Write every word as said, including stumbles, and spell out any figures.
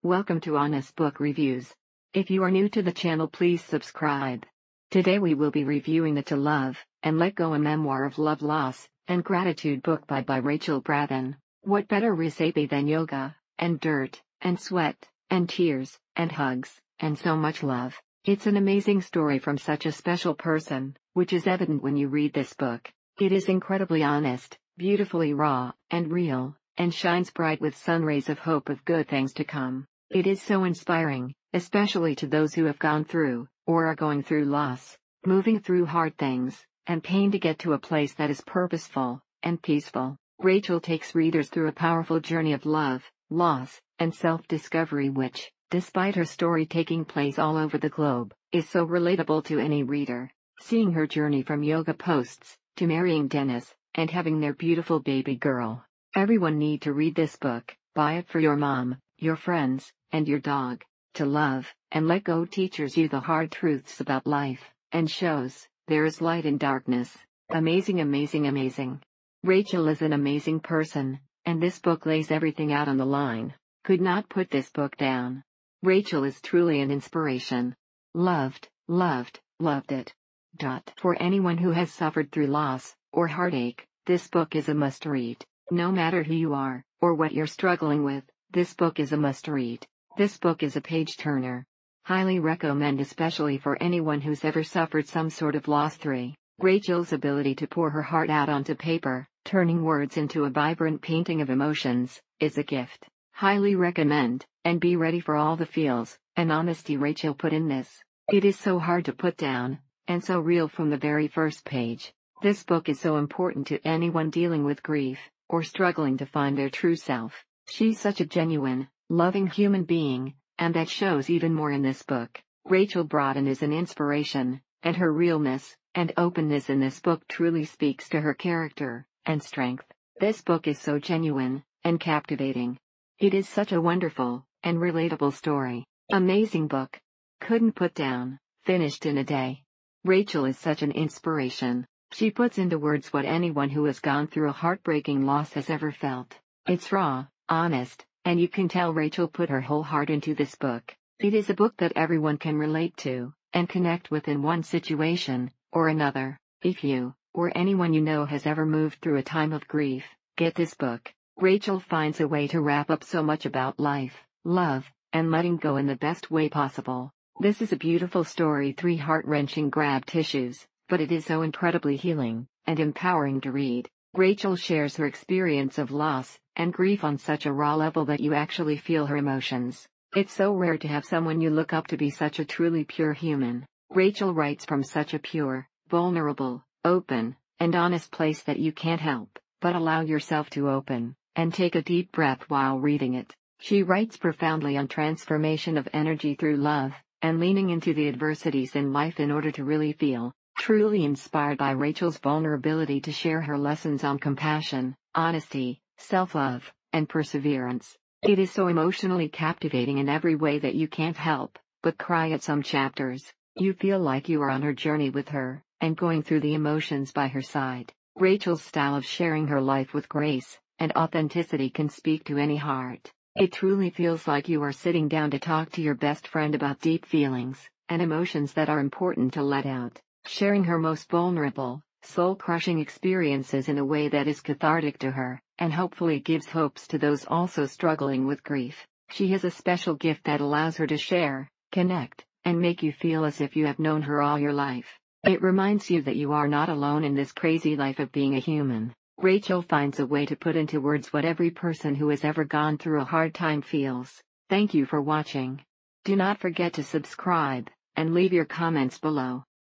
Welcome to Honest Book Reviews. If you are new to the channel, please subscribe. Today we will be reviewing the To Love and Let Go, a memoir of love, loss, and gratitude book by, by Rachel Brathen. What better recipe than yoga, and dirt, and sweat, and tears, and hugs, and so much love? It's an amazing story from such a special person, which is evident when you read this book. It is incredibly honest, beautifully raw, and real, and shines bright with sun rays of hope of good things to come. It is so inspiring, especially to those who have gone through, or are going through loss, moving through hard things, and pain to get to a place that is purposeful, and peaceful. Rachel takes readers through a powerful journey of love, loss, and self-discovery which, despite her story taking place all over the globe, is so relatable to any reader. Seeing her journey from yoga posts, to marrying Dennis, and having their beautiful baby girl. Everyone need to read this book. Buy it for your mom, your friends, and your dog. To Love and Let Go teaches you the hard truths about life, and shows there is light in darkness. Amazing, amazing, amazing. Rachel is an amazing person, and this book lays everything out on the line. Could not put this book down. Rachel is truly an inspiration. Loved, loved, loved it. Dot. For anyone who has suffered through loss, or heartache, this book is a must-read. No matter who you are, or what you're struggling with, this book is a must-read. This book is a page-turner. Highly recommend, especially for anyone who's ever suffered some sort of loss. three. Rachel's ability to pour her heart out onto paper, turning words into a vibrant painting of emotions, is a gift. Highly recommend, and be ready for all the feels and honesty Rachel put in this. It is so hard to put down, and so real from the very first page. This book is so important to anyone dealing with grief, or struggling to find their true self. She's such a genuine, loving human being, and that shows even more in this book. Rachel Brathen is an inspiration, and her realness and openness in this book truly speaks to her character and strength. This book is so genuine and captivating. It is such a wonderful and relatable story. Amazing book. Couldn't put down. Finished in a day. Rachel is such an inspiration. She puts into words what anyone who has gone through a heartbreaking loss has ever felt. It's raw, honest, and you can tell Rachel put her whole heart into this book. It is a book that everyone can relate to, and connect with in one situation or another. If you, or anyone you know has ever moved through a time of grief, get this book. Rachel finds a way to wrap up so much about life, love, and letting go in the best way possible. This is a beautiful story, three heart-wrenching grab tissues. But it is so incredibly healing and empowering to read. Rachel shares her experience of loss and grief on such a raw level that you actually feel her emotions. It's so rare to have someone you look up to be such a truly pure human. Rachel writes from such a pure, vulnerable, open, and honest place that you can't help but allow yourself to open and take a deep breath while reading it. She writes profoundly on transformation of energy through love and leaning into the adversities in life in order to really feel. Truly inspired by Rachel's vulnerability to share her lessons on compassion, honesty, self-love, and perseverance. It is so emotionally captivating in every way that you can't help but cry at some chapters. You feel like you are on her journey with her, and going through the emotions by her side. Rachel's style of sharing her life with grace and authenticity can speak to any heart. It truly feels like you are sitting down to talk to your best friend about deep feelings and emotions that are important to let out. Sharing her most vulnerable, soul-crushing experiences in a way that is cathartic to her, and hopefully gives hopes to those also struggling with grief. She has a special gift that allows her to share, connect, and make you feel as if you have known her all your life. It reminds you that you are not alone in this crazy life of being a human. Rachel finds a way to put into words what every person who has ever gone through a hard time feels. Thank you for watching. Do not forget to subscribe, and leave your comments below.